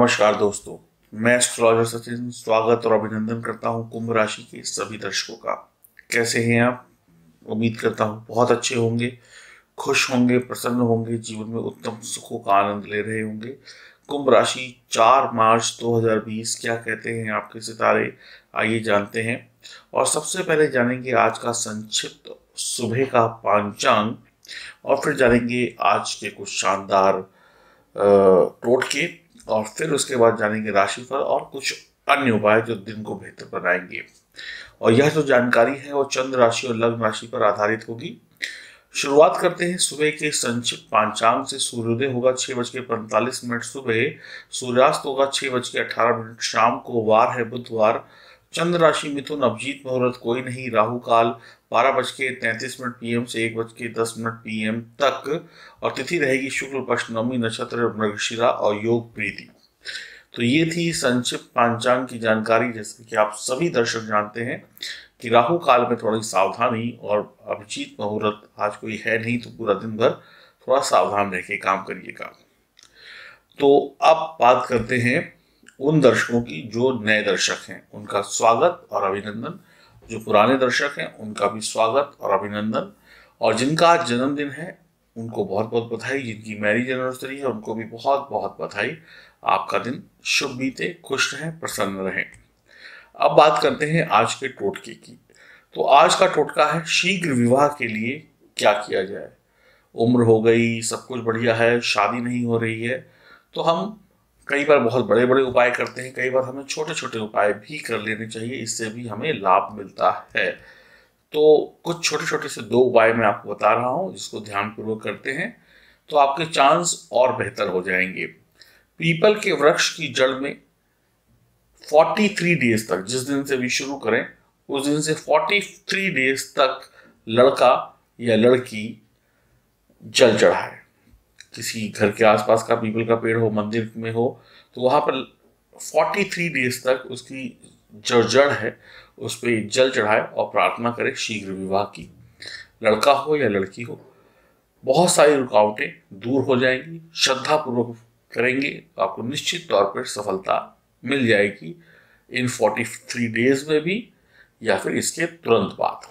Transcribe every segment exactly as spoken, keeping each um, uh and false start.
नमस्कार दोस्तों, मैं एस्ट्रो सचिन स्वागत और अभिनंदन करता हूं कुंभ राशि के सभी दर्शकों का। कैसे हैं आप? उम्मीद करता हूं बहुत अच्छे होंगे, खुश होंगे, प्रसन्न होंगे, जीवन में उत्तम सुखों का आनंद ले रहे होंगे। कुंभ राशि चार मार्च दो हज़ार बीस क्या कहते हैं आपके सितारे, आइए जानते हैं। और सबसे पहले जानेंगे आज का संक्षिप्त सुबह का पांचांग, और फिर जानेंगे आज के कुछ शानदार टोटके, और फिर उसके बाद जानेंगे राशिफल और कुछ अन्य उपाय जो दिन को बेहतर बनाएंगे। और यह जो जानकारी है वो चंद्र राशि और लग्न राशि पर आधारित होगी। शुरुआत करते हैं सुबह के संक्षिप्त पांचांग से। सूर्योदय होगा छह बज के पैंतालीस मिनट सुबह, सूर्यास्त होगा छह बज के अठारह मिनट शाम को। वार है बुधवार। चंद्र राशि मिथुन, अभिजीत मुहूर्त कोई नहीं। राहु काल बारह बज के तैंतीस मिनट पीएम से एक बज के दस मिनट पीएम तक, और तिथि रहेगी शुक्ल पक्ष, नवमी नक्षत्र मृगशिरा और योग प्रीति। तो ये थी संक्षिप्त पांचांग की जानकारी। जैसे कि आप सभी दर्शक जानते हैं कि राहु काल में थोड़ी सावधानी, और अभिजीत मुहूर्त आज कोई है नहीं, तो पूरा दिन भर थोड़ा सावधान रह के काम करिएगा। तो अब बात करते हैं उन दर्शकों की जो नए दर्शक हैं, उनका स्वागत और अभिनंदन। जो पुराने दर्शक हैं उनका भी स्वागत और अभिनंदन। और जिनका आज जन्मदिन है उनको बहुत बहुत बधाई। जिनकी मैरिज एनिवर्सरी है उनको भी बहुत बहुत बधाई। आपका दिन शुभ बीते, खुश रहें, प्रसन्न रहें। अब बात करते हैं आज के टोटके की। तो आज का टोटका है शीघ्र विवाह के लिए क्या किया जाए। उम्र हो गई, सब कुछ बढ़िया है, शादी नहीं हो रही है, तो हम कई बार बहुत बड़े बड़े उपाय करते हैं, कई बार हमें छोटे छोटे उपाय भी कर लेने चाहिए, इससे भी हमें लाभ मिलता है। तो कुछ छोटे छोटे से दो उपाय मैं आपको बता रहा हूँ, जिसको ध्यानपूर्वक करते हैं तो आपके चांस और बेहतर हो जाएंगे। पीपल के वृक्ष की जड़ में तैंतालीस डेज तक, जिस दिन से भी शुरू करें उस दिन से तैंतालीस डेज तक लड़का या लड़की जल चढ़ाए। किसी घर के आसपास का पीपल का पेड़ हो, मंदिर में हो, तो वहां पर तैंतालीस डेज तक उसकी जो जड़ है उस पर जल चढ़ाए और प्रार्थना करें शीघ्र विवाह की। लड़का हो या लड़की हो, बहुत सारी रुकावटें दूर हो जाएंगी। श्रद्धा पूर्वक करेंगे तो आपको निश्चित तौर पर सफलता मिल जाएगी, इन तैंतालीस डेज में भी या फिर इसके तुरंत बाद।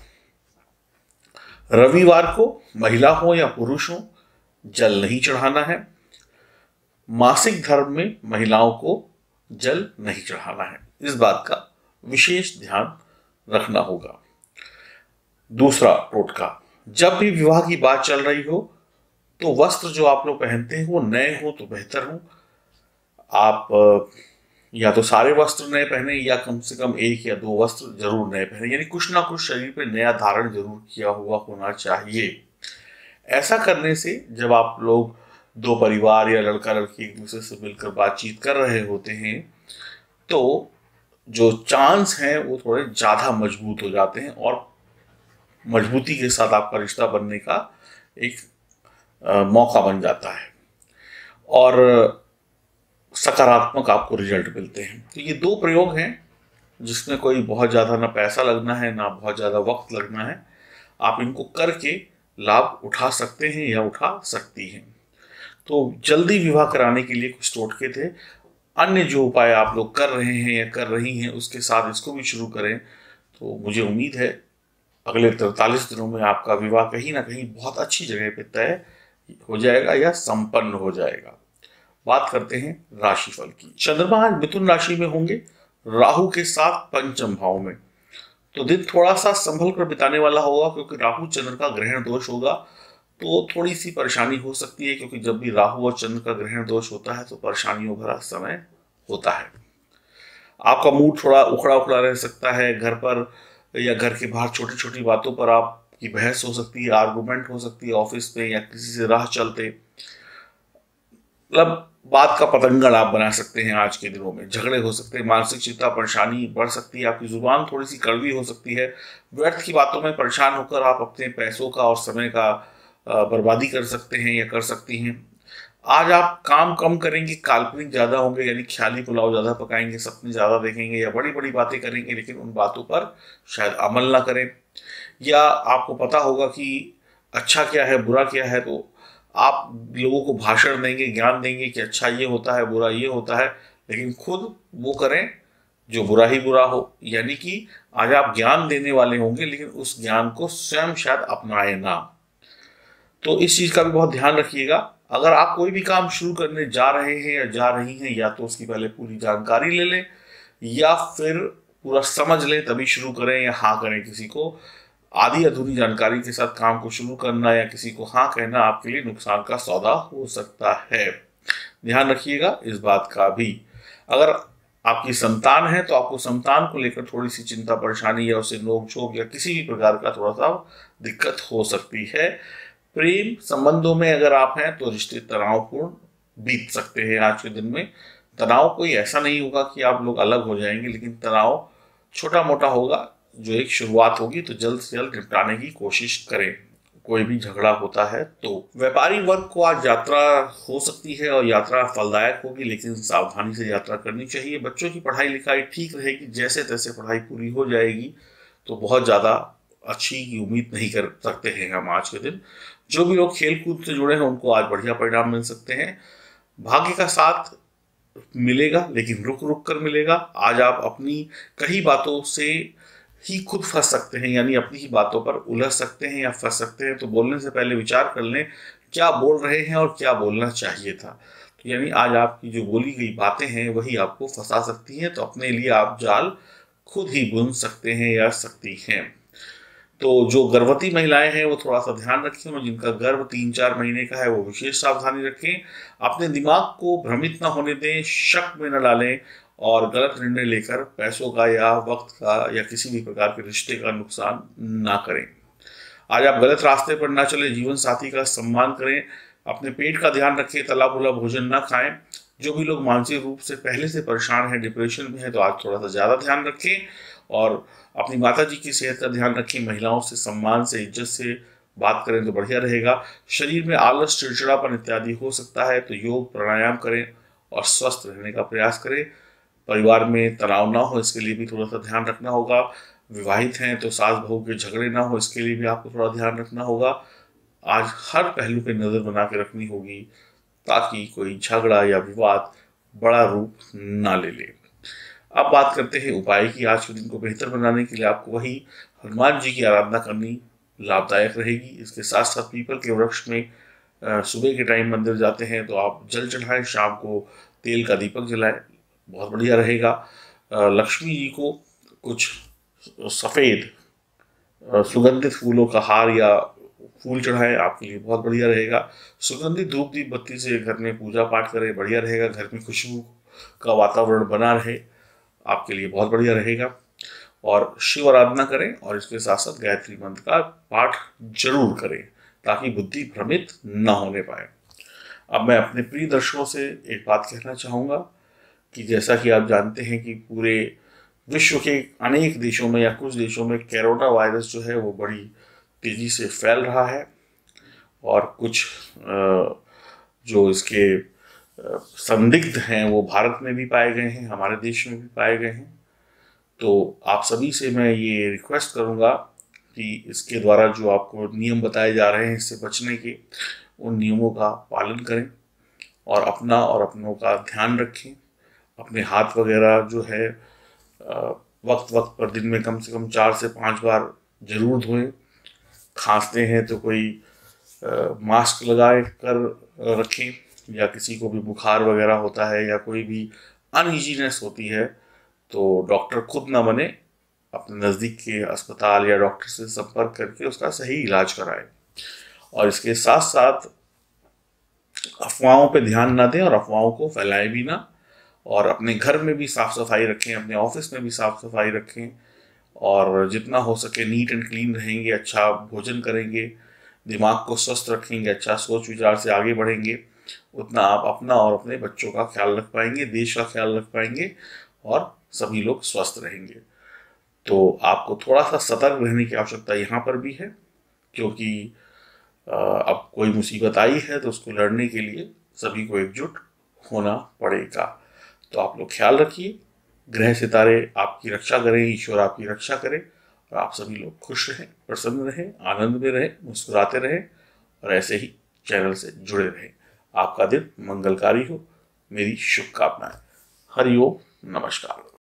रविवार को महिला हो या पुरुष हो, जल नहीं चढ़ाना है। मासिक धर्म में महिलाओं को जल नहीं चढ़ाना है, इस बात का विशेष ध्यान रखना होगा। दूसरा टोटका, जब भी विवाह की बात चल रही हो तो वस्त्र जो आप लोग पहनते हैं वो नए हो तो बेहतर हो। आप या तो सारे वस्त्र नए पहने या कम से कम एक या दो वस्त्र जरूर नए पहने, यानी कुछ ना कुछ शरीर पे नया धारण जरूर किया हुआ होना चाहिए। ऐसा करने से जब आप लोग दो परिवार या लड़का लड़की एक दूसरे से मिलकर बातचीत कर रहे होते हैं तो जो चांस हैं वो थोड़े ज़्यादा मजबूत हो जाते हैं, और मजबूती के साथ आपका रिश्ता बनने का एक आ, मौका बन जाता है, और सकारात्मक आपको रिजल्ट मिलते हैं। तो ये दो प्रयोग हैं जिसमें कोई बहुत ज़्यादा ना पैसा लगना है ना बहुत ज़्यादा वक्त लगना है। आप इनको करके लाभ उठा सकते हैं या उठा सकती हैं। तो जल्दी विवाह कराने के लिए कुछ टोटके थे। अन्य जो उपाय आप लोग कर रहे हैं या कर रही हैं उसके साथ इसको भी शुरू करें, तो मुझे उम्मीद है अगले तैंतालीस दिनों में आपका विवाह कहीं ना कहीं बहुत अच्छी जगह पे तय हो जाएगा या संपन्न हो जाएगा। बात करते हैं राशिफल की। चंद्रमा आज मिथुन राशि में होंगे, राहु के साथ पंचम भाव में। तो दिन थोड़ा सा संभल कर बिताने वाला होगा, क्योंकि राहु चंद्र का ग्रहण दोष होगा, तो थोड़ी सी परेशानी हो सकती है, क्योंकि जब भी राहु और चंद्र का ग्रहण दोष होता है तो परेशानियों भरा समय होता है। आपका मूड थोड़ा उखड़ा उखड़ा रह सकता है। घर पर या घर के बाहर छोटी छोटी बातों पर आपकी बहस हो सकती है, आर्गुमेंट हो सकती है ऑफिस में या किसी से राह चलते, मतलब बात का पतंगड़ आप बना सकते हैं। आज के दिनों में झगड़े हो सकते हैं, मानसिक चिंता परेशानी बढ़ सकती है, आपकी जुबान थोड़ी सी कड़वी हो सकती है। व्यर्थ की बातों में परेशान होकर आप अपने पैसों का और समय का बर्बादी कर सकते हैं या कर सकती हैं। आज आप काम कम करेंगे, काल्पनिक ज़्यादा होंगे, यानी ख्याली पुलाव ज़्यादा पकाएंगे, सपने ज़्यादा देखेंगे या बड़ी बड़ी बातें करेंगे, लेकिन उन बातों पर शायद अमल ना करें। या आपको पता होगा कि अच्छा क्या है बुरा क्या है, तो आप लोगों को भाषण देंगे, ज्ञान देंगे कि अच्छा ये होता है, बुरा ये होता है, लेकिन खुद वो करें जो बुरा ही बुरा हो। यानी कि आज आप ज्ञान देने वाले होंगे लेकिन उस ज्ञान को स्वयं शायद अपनाए ना। तो इस चीज का भी बहुत ध्यान रखिएगा। अगर आप कोई भी काम शुरू करने जा रहे हैं या जा रही हैं, या तो उसकी पहले पूरी जानकारी ले लें या फिर पूरा समझ लें तभी शुरू करें या हाँ करें। किसी को आधी अधूरी जानकारी के साथ काम को शुरू करना या किसी को हाँ कहना आपके लिए नुकसान का सौदा हो सकता है। ध्यान रखिएगा इस बात का भी। अगर आपकी संतान है तो आपको संतान को लेकर थोड़ी सी चिंता परेशानी या उसे नोक झोंक या किसी भी प्रकार का थोड़ा सा दिक्कत हो सकती है। प्रेम संबंधों में अगर आप हैं तो रिश्ते तनावपूर्ण बीत सकते हैं आज के दिन में। तनाव कोई ऐसा नहीं होगा कि आप लोग अलग हो जाएंगे, लेकिन तनाव छोटा मोटा होगा जो एक शुरुआत होगी। तो जल्द से जल्द निपटाने की कोशिश करें कोई भी झगड़ा होता है तो। व्यापारी वर्ग को आज यात्रा हो सकती है और यात्रा फलदायक होगी, लेकिन सावधानी से यात्रा करनी चाहिए। बच्चों की पढ़ाई लिखाई ठीक रहेगी, जैसे तैसे पढ़ाई पूरी हो जाएगी, तो बहुत ज़्यादा अच्छी की उम्मीद नहीं कर सकते हैं हम आज के दिन। जो भी लोग खेल कूद से जुड़े हैं उनको आज बढ़िया परिणाम मिल सकते हैं। भाग्य का साथ मिलेगा लेकिन रुक रुक कर मिलेगा। आज आप अपनी कई बातों से ही खुद फंस सकते हैं, यानी अपनी ही बातों पर उलझ सकते हैं या फंस सकते हैं। तो बोलने से पहले विचार कर लें क्या बोल रहे हैं और क्या बोलना चाहिए था। तो यानी आज आपकी जो बोली गई बातें हैं वही आपको फंसा सकती हैं। तो अपने लिए आप जाल खुद ही बुन सकते हैं या सकती हैं। तो जो गर्भवती महिलाएं हैं वो थोड़ा सा ध्यान रखें, और जिनका गर्भ तीन चार महीने का है वो विशेष सावधानी रखें। अपने दिमाग को भ्रमित न होने दें, शक में न डालें और गलत निर्णय लेकर पैसों का या वक्त का या किसी भी प्रकार के रिश्ते का नुकसान ना करें। आज आप गलत रास्ते पर ना चले, जीवन साथी का सम्मान करें, अपने पेट का ध्यान रखें, तला भुना भोजन ना खाएं। जो भी लोग मानसिक रूप से पहले से परेशान हैं, डिप्रेशन में है, तो आज थोड़ा सा ज़्यादा ध्यान रखें और अपनी माता जी की सेहत का ध्यान रखें। महिलाओं से सम्मान से इज्जत से बात करें तो बढ़िया रहेगा। शरीर में आलस, चिड़चिड़ापन इत्यादि हो सकता है, तो योग प्राणायाम करें और स्वस्थ रहने का प्रयास करें। परिवार में तनाव ना हो इसके लिए भी थोड़ा सा ध्यान रखना होगा। विवाहित हैं तो सास बहू के झगड़े ना हो इसके लिए भी आपको थोड़ा ध्यान रखना होगा। आज हर पहलू पे नज़र बना के रखनी होगी ताकि कोई झगड़ा या विवाद बड़ा रूप ना ले ले। अब बात करते हैं उपाय की। आज के दिन को बेहतर बनाने के लिए आपको वही हनुमान जी की आराधना करनी लाभदायक रहेगी। इसके साथ साथ पीपल के वृक्ष में सुबह के टाइम मंदिर जाते हैं तो आप जल चढ़ाएं, शाम को तेल का दीपक जलाएं, बहुत बढ़िया रहेगा। लक्ष्मी जी को कुछ सफ़ेद सुगंधित फूलों का हार या फूल चढ़ाएं, आपके लिए बहुत बढ़िया रहेगा। सुगंधित धूप दीप बत्ती से घर में पूजा पाठ करें, बढ़िया रहेगा। घर में खुशबू का वातावरण बना रहे, आपके लिए बहुत बढ़िया रहेगा। और शिव आराधना करें और इसके साथ साथ गायत्री मंत्र का पाठ जरूर करें ताकि बुद्धि भ्रमित न होने पाए। अब मैं अपने प्रिय दर्शकों से एक बात कहना चाहूँगा कि जैसा कि आप जानते हैं कि पूरे विश्व के अनेक देशों में या कुछ देशों में कोरोना वायरस जो है वो बड़ी तेज़ी से फैल रहा है और कुछ जो इसके संदिग्ध हैं वो भारत में भी पाए गए हैं, हमारे देश में भी पाए गए हैं। तो आप सभी से मैं ये रिक्वेस्ट करूँगा कि इसके द्वारा जो आपको नियम बताए जा रहे हैं इससे बचने के, उन नियमों का पालन करें और अपना और अपनों का ध्यान रखें। अपने हाथ वगैरह जो है वक्त वक्त पर दिन में कम से कम चार से पाँच बार जरूर धोएं। खांसते हैं तो कोई मास्क लगाए कर रखें, या किसी को भी बुखार वगैरह होता है या कोई भी अनइजीनेस होती है तो डॉक्टर खुद ना बने, अपने नज़दीक के अस्पताल या डॉक्टर से संपर्क करके उसका सही इलाज कराएं। और इसके साथ साथ अफवाहों पे ध्यान ना दें और अफवाहों को फैलाएं भी ना। और अपने घर में भी साफ़ सफाई रखें, अपने ऑफिस में भी साफ़ सफाई रखें और जितना हो सके नीट एंड क्लीन रहेंगे, अच्छा भोजन करेंगे, दिमाग को स्वस्थ रखेंगे, अच्छा सोच विचार से आगे बढ़ेंगे, उतना आप अपना और अपने बच्चों का ख्याल रख पाएंगे, देश का ख्याल रख पाएंगे और सभी लोग स्वस्थ रहेंगे। तो आपको थोड़ा सा सतर्क रहने की आवश्यकता यहाँ पर भी है, क्योंकि अब कोई मुसीबत आई है तो उसको लड़ने के लिए सभी को एकजुट होना पड़ेगा। तो आप लोग ख्याल रखिए, ग्रह सितारे आपकी रक्षा करें, ईश्वर आपकी रक्षा करे और आप सभी लोग खुश रहें, प्रसन्न रहें, आनंद में रहें, मुस्कुराते रहें और ऐसे ही चैनल से जुड़े रहें। आपका दिन मंगलकारी हो, मेरी शुभकामनाएं। हरिओम, नमस्कार।